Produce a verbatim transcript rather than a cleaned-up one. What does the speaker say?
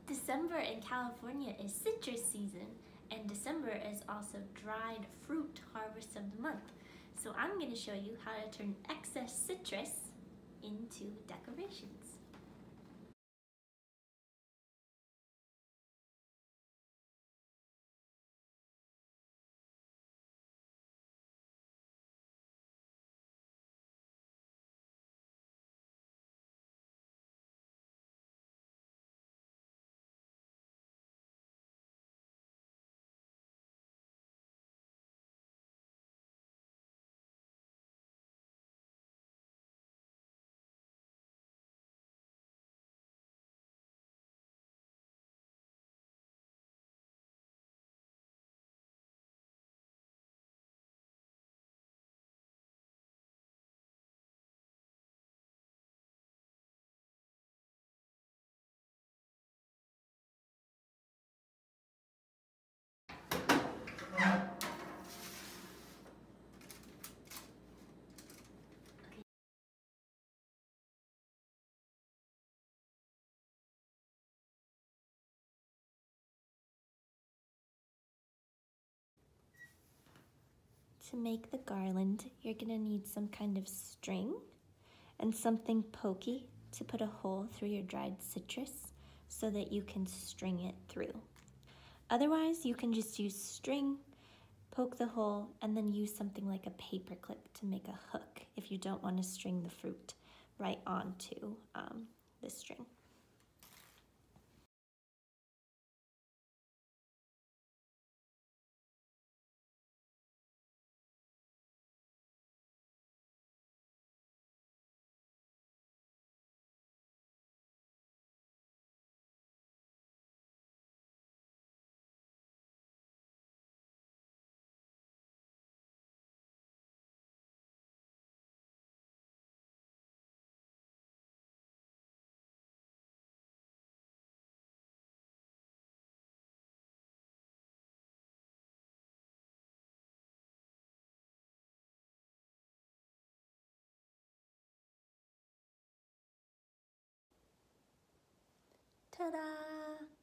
December in California is citrus season, and December is also dried fruit harvest of the month. So I'm going to show you how to turn excess citrus into decorations. To make the garland, you're going to need some kind of string and something pokey to put a hole through your dried citrus so that you can string it through. Otherwise, you can just use string, poke the hole, and then use something like a paper clip to make a hook if you don't want to string the fruit right onto um, the string. Ta-da!